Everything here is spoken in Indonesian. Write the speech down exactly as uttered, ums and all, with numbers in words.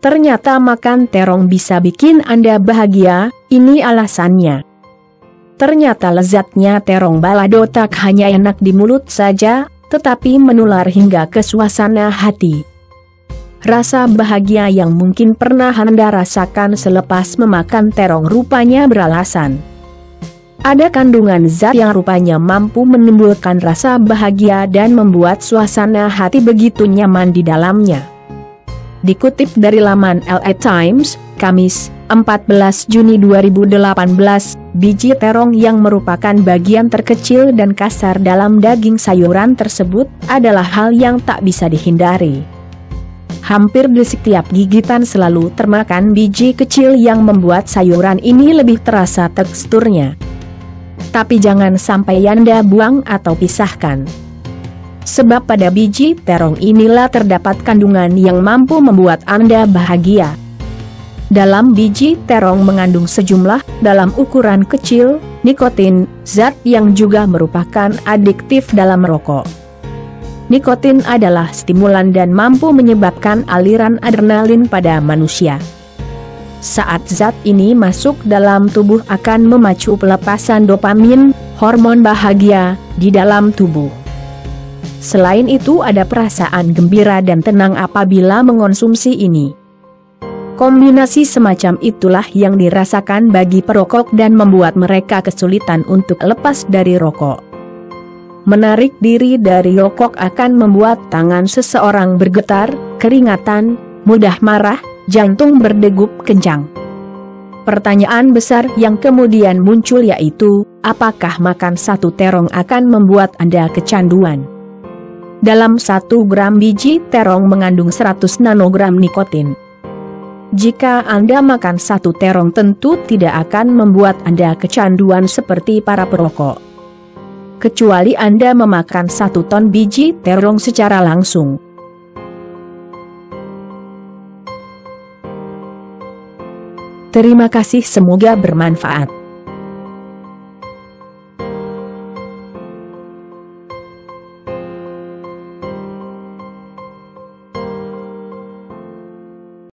Ternyata makan terong bisa bikin Anda bahagia, ini alasannya. Ternyata lezatnya terong balado tak hanya enak di mulut saja, tetapi menular hingga ke suasana hati. Rasa bahagia yang mungkin pernah Anda rasakan selepas memakan terong rupanya beralasan. Ada kandungan zat yang rupanya mampu menimbulkan rasa bahagia dan membuat suasana hati begitu nyaman di dalamnya. Dikutip dari laman L A Times, Kamis, empat belas Juni dua ribu delapan belas, biji terong yang merupakan bagian terkecil dan kasar dalam daging sayuran tersebut adalah hal yang tak bisa dihindari. Hampir di setiap gigitan selalu termakan biji kecil yang membuat sayuran ini lebih terasa teksturnya. Tapi jangan sampai Anda buang atau pisahkan. Sebab pada biji terong inilah terdapat kandungan yang mampu membuat Anda bahagia. Dalam biji terong mengandung sejumlah, dalam ukuran kecil, nikotin, zat yang juga merupakan adiktif dalam rokok. Nikotin adalah stimulan dan mampu menyebabkan aliran adrenalin pada manusia. Saat zat ini masuk dalam tubuh akan memacu pelepasan dopamin, hormon bahagia, di dalam tubuh. Selain itu ada perasaan gembira dan tenang apabila mengonsumsi ini. Kombinasi semacam itulah yang dirasakan bagi perokok dan membuat mereka kesulitan untuk lepas dari rokok. Menarik diri dari rokok akan membuat tangan seseorang bergetar, keringatan, mudah marah, jantung berdegup kencang. Pertanyaan besar yang kemudian muncul yaitu, apakah makan satu terong akan membuat Anda kecanduan? Dalam satu gram biji terong mengandung seratus nanogram nikotin. Jika Anda makan satu terong tentu tidak akan membuat Anda kecanduan seperti para perokok. Kecuali Anda memakan satu ton biji terong secara langsung. Terima kasih, semoga bermanfaat.